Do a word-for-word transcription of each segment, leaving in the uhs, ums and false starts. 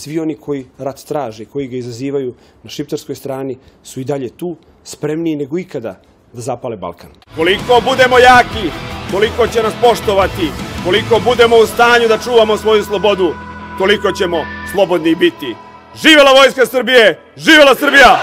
Svi oni koji rat traže, koji ga izazivaju na šiptarskoj strani, su i dalje tu, spremniji nego ikada da zapale Balkan. Koliko budemo jaki, toliko će nas poštovati. Koliko budemo u stanju da čuvamo svoju slobodu, toliko ćemo slobodni biti. Živela Vojska Srbije! Živela Srbija!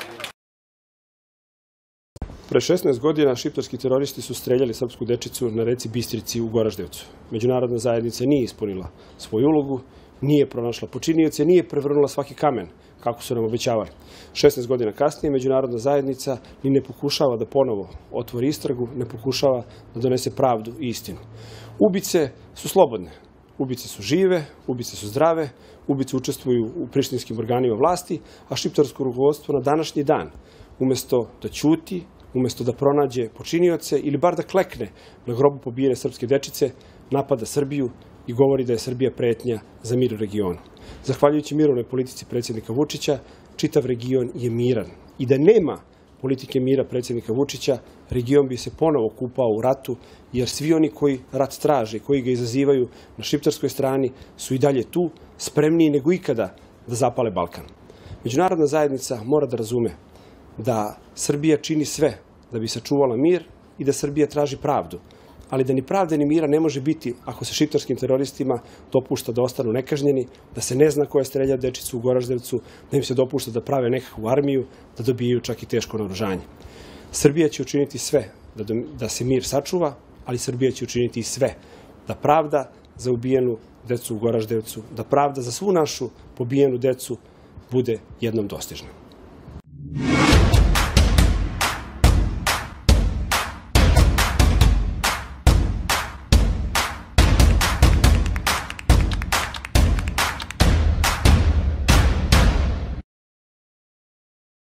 Pre šesnaest godina šiptarski teroristi su streljali srpsku dečicu na reci Bistrici u Goraždevcu. Međunarodna zajednica nije ispunila svoju ulogu, nije pronašla počinioce, nije prevrnula svaki kamen, kako su nam obećavali. šesnaest godina kasnije međunarodna zajednica ni ne pokušava da ponovo otvori istragu, ne pokušava da donese pravdu i istinu. Ubice su slobodne, ubice su žive, ubice su zdrave, ubice učestvuju u prištinskim organima vlasti, a šiptarsko rukovodstvo na današnji dan, umesto da ćuti, umesto da pronađe počinioce ili bar da klekne na grobu pobijene srpske dečice, napada Srbiju i govori da je Srbija pretnja za mir u regionu. Zahvaljujući mirovnoj politici predsjednika Vučića, čitav region je miran. I da nema politike mira predsjednika Vučića, region bi se ponovo kupao u ratu, jer svi oni koji rat traže, koji ga izazivaju na šiptarskoj strani, su i dalje tu, spremniji nego ikada da zapale Balkan. Međunarodna zajednica mora da razume da Srbija čini sve da bi sačuvala mir i da Srbija traži pravdu, ali da ni pravde ni mira ne može biti ako se šiptarskim teroristima dopušta da ostanu nekažnjeni, da se ne zna ko je streljao dečicu u Goraždevcu, da im se dopušta da prave nekakvu armiju, da dobijaju čak i teško naoružanje. Srbija će učiniti sve da, da se mir sačuva, ali Srbija će učiniti i sve da pravda za ubijenu decu u Goraždevcu, da pravda za svu našu pobijenu decu bude jednom dostižna.